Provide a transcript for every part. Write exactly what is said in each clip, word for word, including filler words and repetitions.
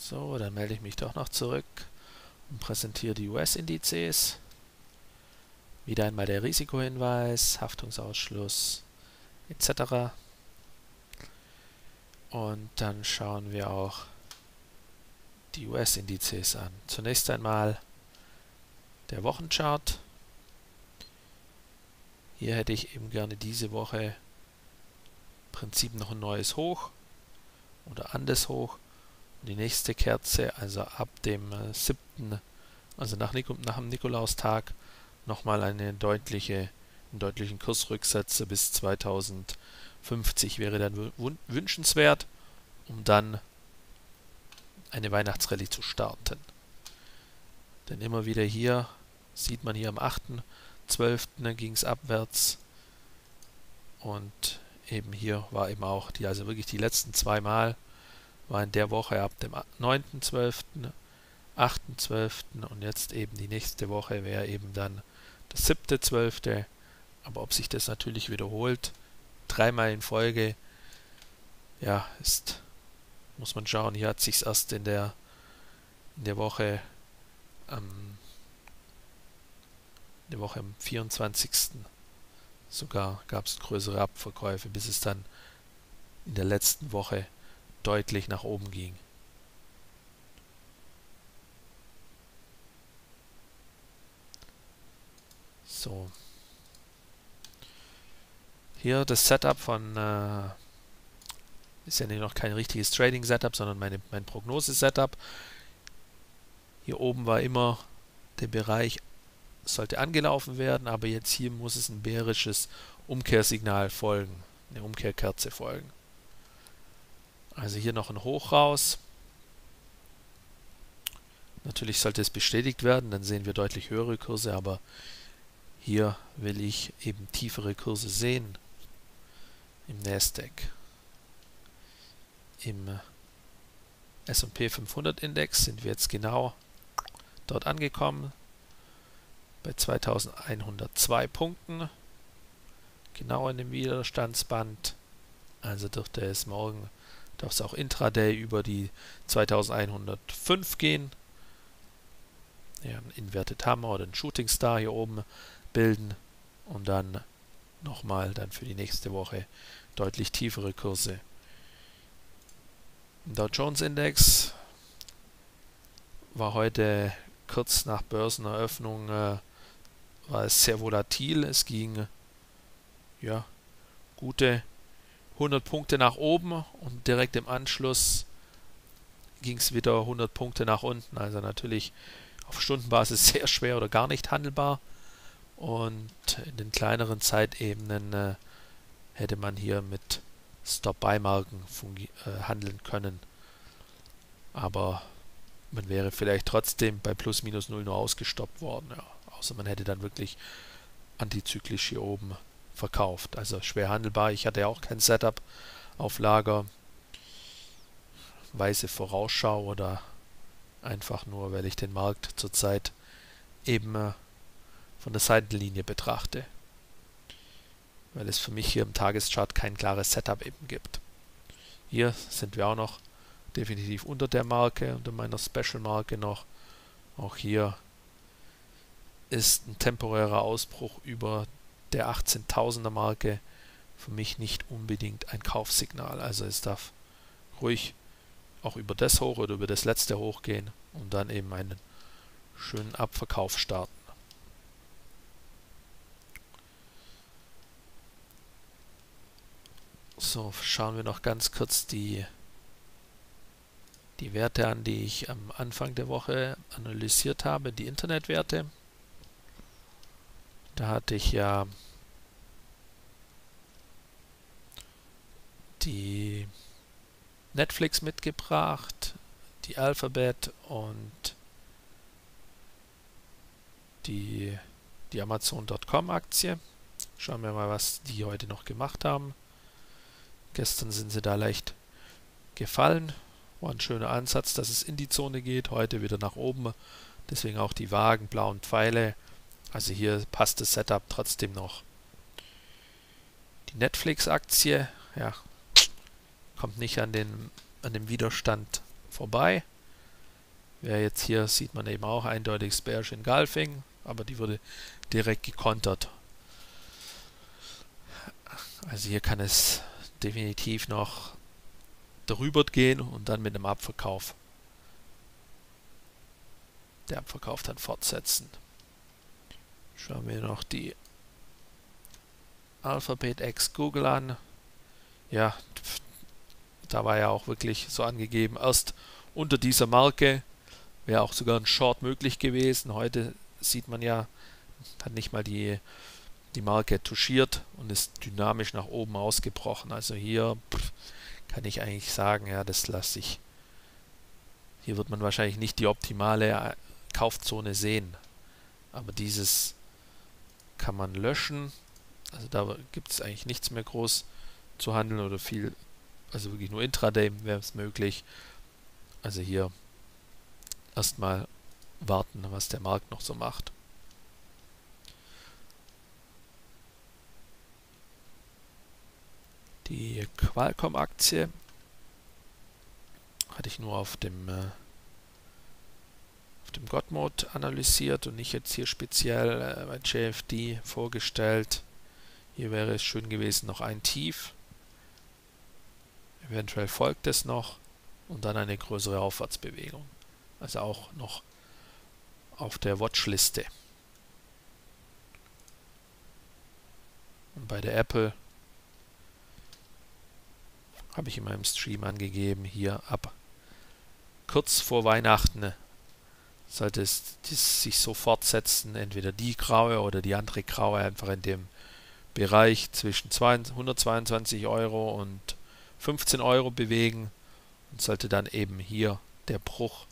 So, dann melde ich mich doch noch zurück und präsentiere die U S-Indizes. Wieder einmal der Risikohinweis, Haftungsausschluss et cetera. Und dann schauen wir auch die U S-Indizes an. Zunächst einmal der Wochenchart. Hier hätte ich eben gerne diese Woche im Prinzip noch ein neues Hoch oder Andes Hoch. Und die nächste Kerze, also ab dem äh, siebten, also nach, Nik nach dem Nikolaustag, nochmal eine deutliche, einen deutlichen Kursrücksetzer bis zweitausendfünfzig wäre dann wünschenswert, um dann eine Weihnachtsrallye zu starten. Denn immer wieder hier sieht man hier am achten zwölften ging es abwärts und eben hier war eben auch die, also wirklich die letzten zwei Mal war in der Woche ab dem neunten zwölften, achten zwölften und jetzt eben die nächste Woche wäre eben dann der siebte zwölfte Aber ob sich das natürlich wiederholt, dreimal in Folge, ja, ist, muss man schauen. Hier hat sich erst in der in der Woche ähm, in der Woche am vierundzwanzigsten sogar gab es größere Abverkäufe, bis es dann in der letzten Woche deutlich nach oben ging. So. Hier das Setup von, äh, ist ja noch kein richtiges Trading-Setup, sondern meine, mein Prognose-Setup. Hier oben war immer der Bereich, sollte angelaufen werden, aber jetzt hier muss es ein bärisches Umkehrsignal folgen, eine Umkehrkerze folgen. Also hier noch ein Hoch raus. Natürlich sollte es bestätigt werden, dann sehen wir deutlich höhere Kurse, aber hier will ich eben tiefere Kurse sehen. Im Nasdaq. Im S und P fünfhundert Index sind wir jetzt genau dort angekommen. Bei zweitausendeinhundertzwei Punkten. Genau in dem Widerstandsband. Also dürfte es morgen, darf es auch Intraday über die zweitausendeinhundertfünf gehen. Ja, ein Inverted Hammer oder ein Shooting Star hier oben bilden und dann nochmal dann für die nächste Woche deutlich tiefere Kurse. Im Dow Jones Index war heute kurz nach Börseneröffnung äh, war es sehr volatil. Es ging ja gute hundert Punkte nach oben und direkt im Anschluss ging es wieder hundert Punkte nach unten. Also natürlich auf Stundenbasis sehr schwer oder gar nicht handelbar. Und in den kleineren Zeitebenen äh, hätte man hier mit Stop-Buy-Marken äh, handeln können. Aber man wäre vielleicht trotzdem bei plus minus null nur ausgestoppt worden. Ja. Außer man hätte dann wirklich antizyklisch hier oben verkauft. Also schwer handelbar. Ich hatte ja auch kein Setup auf Lager. Weise Vorausschau oder einfach nur, weil ich den Markt zurzeit eben äh, von der Seitenlinie betrachte. Weil es für mich hier im Tageschart kein klares Setup eben gibt. Hier sind wir auch noch definitiv unter der Marke, unter meiner Special-Marke noch. Auch hier ist ein temporärer Ausbruch über der achtzehntausender Marke für mich nicht unbedingt ein Kaufsignal. Also es darf ruhig auch über das Hoch oder über das letzte Hoch gehen und dann eben einen schönen Abverkauf starten. So, schauen wir noch ganz kurz die, die Werte an, die ich am Anfang der Woche analysiert habe, die Internetwerte. Da hatte ich ja die Netflix mitgebracht, die Alphabet und die, die Amazon Punkt com Aktie. Schauen wir mal, was die heute noch gemacht haben. Gestern sind sie da leicht gefallen. War ein schöner Ansatz, dass es in die Zone geht. Heute wieder nach oben. Deswegen auch die Wagen, blauen Pfeile. Also hier passt das Setup trotzdem noch. Die Netflix-Aktie, ja, kommt nicht an den, an dem Widerstand vorbei. Wäre jetzt hier, sieht man eben auch eindeutig Bearish Engulfing, aber die wurde direkt gekontert. Also hier kann es definitiv noch darüber gehen und dann mit einem Abverkauf. Der Abverkauf dann fortsetzen. Schauen wir noch die Alphabet X Google an. Ja, da war ja auch wirklich so angegeben, erst unter dieser Marke wäre auch sogar ein Short möglich gewesen. Heute sieht man ja, hat nicht mal die, die Marke touchiert und ist dynamisch nach oben ausgebrochen. Also hier pff, kann ich eigentlich sagen, ja, das lasse ich. Hier wird man wahrscheinlich nicht die optimale Kaufzone sehen. Aber dieses kann man löschen. Also da gibt es eigentlich nichts mehr groß zu handeln oder viel, also wirklich nur Intraday wäre es möglich. Also hier erstmal warten, was der Markt noch so macht. Die Qualcomm-Aktie hatte ich nur auf dem äh, auf dem God-Mode analysiert und nicht jetzt hier speziell äh, bei J F D vorgestellt. Hier wäre es schön gewesen, noch ein Tief. Eventuell folgt es noch und dann eine größere Aufwärtsbewegung. Also auch noch auf der Watchliste. Und bei der Apple habe ich in meinem Stream angegeben, hier ab kurz vor Weihnachten sollte es sich so fortsetzen, entweder die graue oder die andere graue, einfach in dem Bereich zwischen hundertzweiundzwanzig Euro und fünfzehn Euro bewegen und sollte dann eben hier der Bruch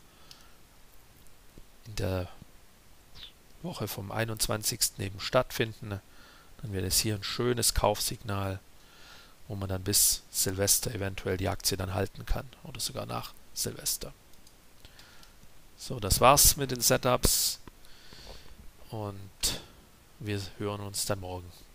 in der Woche vom einundzwanzigsten eben stattfinden, dann wäre es hier ein schönes Kaufsignal, wo man dann bis Silvester eventuell die Aktie dann halten kann oder sogar nach Silvester. So, das war's mit den Setups und wir hören uns dann morgen.